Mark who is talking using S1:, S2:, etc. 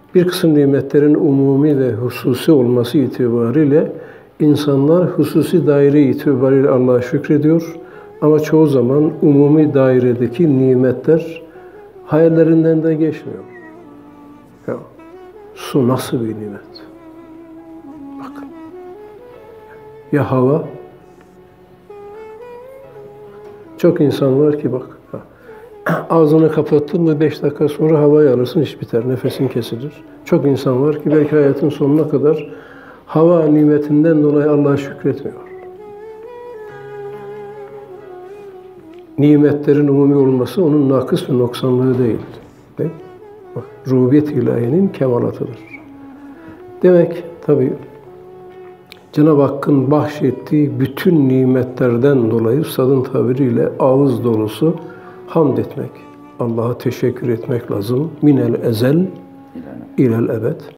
S1: Bir kısım nimetlerin umumi ve hususi olması itibariyle insanlar hususi daire itibariyle Allah'a şükrediyor. Ama çoğu zaman umumi dairedeki nimetler hayallerinden de geçmiyor. Ya, su nasıl bir nimet? Bakın. Ya hava? Çok insan var ki bak, ağzını kapattın mı 5 dakika sonra havayı alırsın, iş biter, nefesin kesilir. Çok insan var ki belki hayatın sonuna kadar hava nimetinden dolayı Allah'a şükretmiyor. Nimetlerin umumi olması onun nakıs ve noksanlığı değil. Değil mi? Bak, rububiyet ilahinin kemalatıdır. Demek tabii Cenab-ı Hakk'ın bahşettiği bütün nimetlerden dolayı üstadın tabiriyle ağız dolusu hamd etmek, Allah'a teşekkür etmek lazım. Minel ezel ilel ebed.